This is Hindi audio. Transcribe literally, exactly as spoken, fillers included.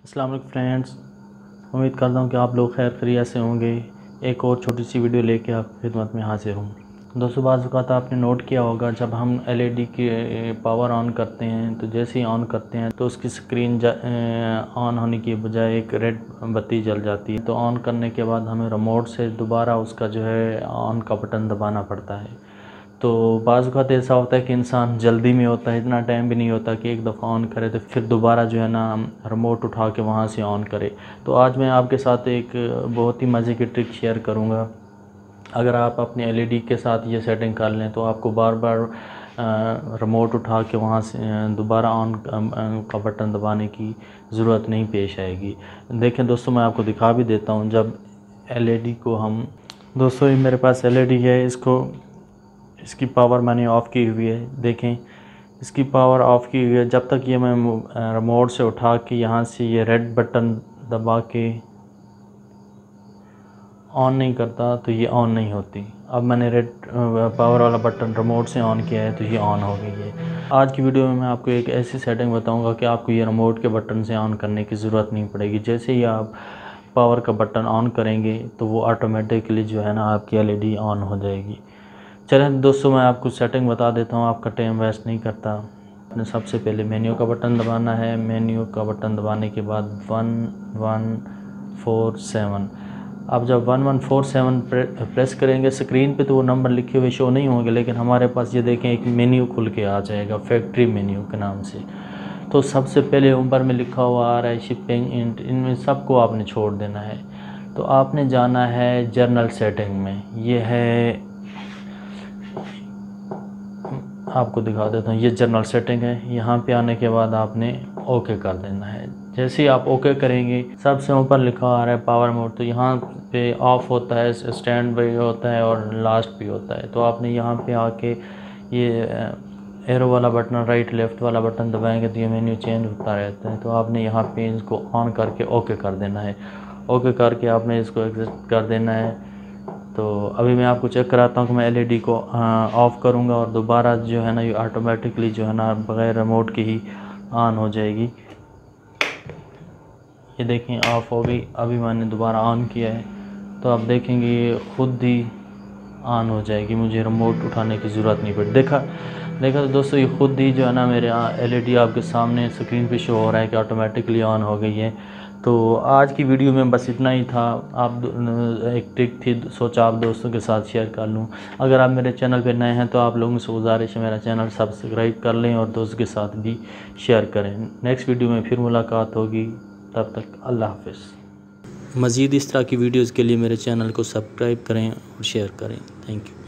अस्सलाम वालेकुम फ्रेंड्स, उम्मीद करता हूँ कि आप लोग खैर खैरियत से होंगे। एक और छोटी सी वीडियो लेके आपकी खिदमत में हाजिर हूँ। दोस्तों, बाज़ औक़ात आपने नोट किया होगा, जब हम एलईडी की पावर ऑन करते हैं तो जैसे ही ऑन करते हैं तो उसकी स्क्रीन ऑन होने की बजाय एक रेड बत्ती जल जाती है। तो ऑन करने के बाद हमें रिमोट से दोबारा उसका जो है ऑन का बटन दबाना पड़ता है। तो बाज़ औक़ात ऐसा होता है कि इंसान जल्दी में होता है, इतना टाइम भी नहीं होता कि एक दफ़ा ऑन करे तो फिर दोबारा जो है ना रिमोट उठा के वहाँ से ऑन करे। तो आज मैं आपके साथ एक बहुत ही मज़े की ट्रिक शेयर करूँगा। अगर आप अपने एलईडी के साथ ये सेटिंग कर लें तो आपको बार बार रिमोट उठा के वहाँ से दोबारा ऑन का बटन दबाने की ज़रूरत नहीं पेश आएगी। देखें दोस्तों, मैं आपको दिखा भी देता हूँ। जब एलईडी को हम दोस्तों, ये मेरे पास एलईडी है, इसको इसकी पावर मैंने ऑफ़ की हुई है। देखें, इसकी पावर ऑफ़ की हुई है। जब तक ये मैं रिमोट से उठा के यहाँ से ये रेड बटन दबा के ऑन नहीं करता तो ये ऑन नहीं होती। अब मैंने रेड पावर वाला बटन रिमोट से ऑन किया है तो ये ऑन हो गई है। आज की वीडियो में मैं आपको एक ऐसी सेटिंग बताऊंगा कि आपको ये रिमोट के बटन से ऑन करने की ज़रूरत नहीं पड़ेगी। जैसे ही आप पावर का बटन ऑन करेंगे तो वो ऑटोमेटिकली जो है ना आपकी एलईडी ऑन हो जाएगी। चलें दोस्तों, मैं आपको सेटिंग बता देता हूँ, आपका टाइम वेस्ट नहीं करता। आपने सबसे पहले मेन्यू का बटन दबाना है। मेन्यू का बटन दबाने के बाद वन वन फोर सेवन, आप जब one one four seven press करेंगे, स्क्रीन पे तो वो नंबर लिखे हुए शो नहीं होंगे, लेकिन हमारे पास ये देखें एक मेन्यू खुल के आ जाएगा फैक्ट्री मेन्यू के नाम से। तो सबसे पहले ऊपर में लिखा हुआ आ रहा है शिपिंग इंट, इनमें सबको आपने छोड़ देना है। तो आपने जाना है जर्नल सेटिंग में, ये है, आपको दिखा देता हूँ, ये जनरल सेटिंग है। यहाँ पे आने के बाद आपने ओके कर देना है। जैसे ही आप ओके करेंगे, सबसे ऊपर लिखा आ रहा है पावर मोड, तो यहाँ पे ऑफ होता है, स्टैंड बाई होता है और लास्ट भी होता है। तो आपने यहाँ पे आके ये एरो वाला बटन, राइट लेफ़्ट वाला बटन दबाएंगे तो ये मेन्यू चेंज होता रहता है। तो आपने यहाँ पे इसको ऑन करके ओके कर देना है। ओके करके आपने इसको एग्जिट कर देना है। तो अभी मैं आपको चेक कराता हूँ कि मैं एलईडी को ऑफ़ करूँगा और दोबारा जो है ना ये ऑटोमेटिकली जो है ना बग़ैर रिमोट की ही ऑन हो जाएगी। ये देखें, ऑफ़ हो गई। अभी मैंने दोबारा ऑन किया है तो आप देखेंगे ये ख़ुद ही ऑन हो जाएगी, मुझे रिमोट उठाने की ज़रूरत नहीं पड़ी। देखा देखा तो दोस्तों, ये ख़ुद ही जो है ना मेरे एलईडी आपके सामने स्क्रीन पे शो हो रहा है कि ऑटोमेटिकली ऑन हो गई है। तो आज की वीडियो में बस इतना ही था। आप एक ट्रिक थी, सोचा आप दोस्तों के साथ शेयर कर लूँ। अगर आप मेरे चैनल पे नए हैं तो आप लोगों से गुजारिश है मेरा चैनल सब्सक्राइब कर लें और दोस्त के साथ भी शेयर करें। नेक्स्ट वीडियो में फिर मुलाकात होगी, तब तक अल्लाह हाफ़िज़। मज़ीद इस तरह की वीडियोज़ के लिए मेरे चैनल को सब्सक्राइब करें और शेयर करें। Thank you.